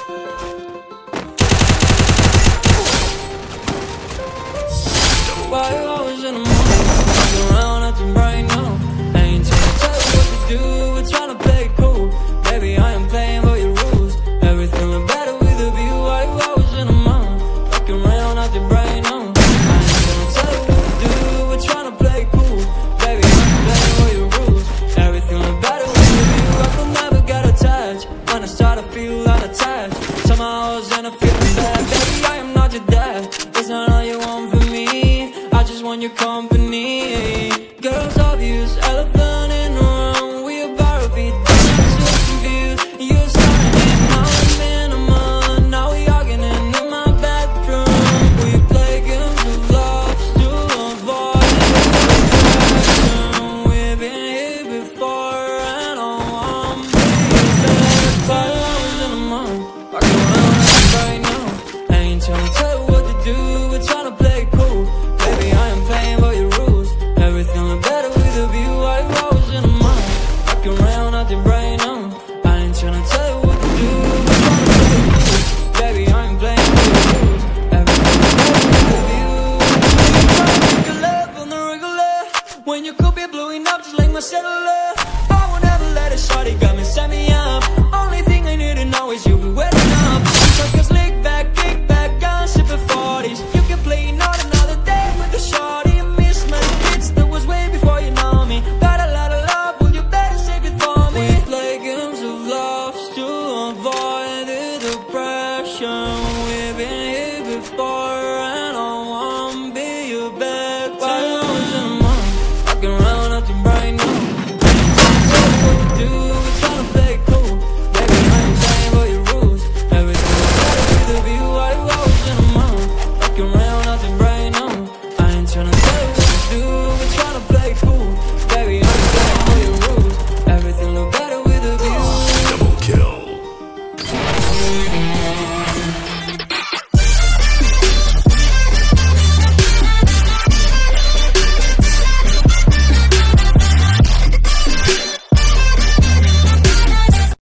Why you always in the mood? Walking around acting right now. I ain't trying to tell you what to do, we're trying to play it cool. Baby, I am playing by your rules. Everything look better with a view. Why you always in the mood? Walking around acting right now. I ain't trying to tell you what to do, we're trying to play it cool. Baby, I am playing by your rules. Everything look better with a view. I could never get attached. When I start to feel unattached, somehow I was in a feeling bad. Baby, I am not your dad. That's not all you want from me. I just want your company. Girls obvious, elephant in the room. We about to be done, I'm so confused. You're starting, now I'm in a month. Now we arguing in my bedroom. We play games of love to avoid depression. We've been here before and I want to be back. 5 hours in a month, walking around right now. I ain't trying to tell you what to do, we're trying to play it cool. Baby, I am playing by your rules. Everything look better with a view. I was in a mind, walking around acting right now. I ain't tryna tell you what to do, we're tryna play it cool. Baby, I am playing by your rules. Everything look better with a view. You tryna make a love on the regular, when you could be blowing up just like my cellular. I won't ever let a shorty got me, set me up. Only thing I need to know is you be waiting up. Like a slick back, kick back, gun sipping 40s. You can play not another day with the shorty. I miss my hits, that was way before you know me. Got a lot of love, well you better save it for me. We play games of love to avoid the depression.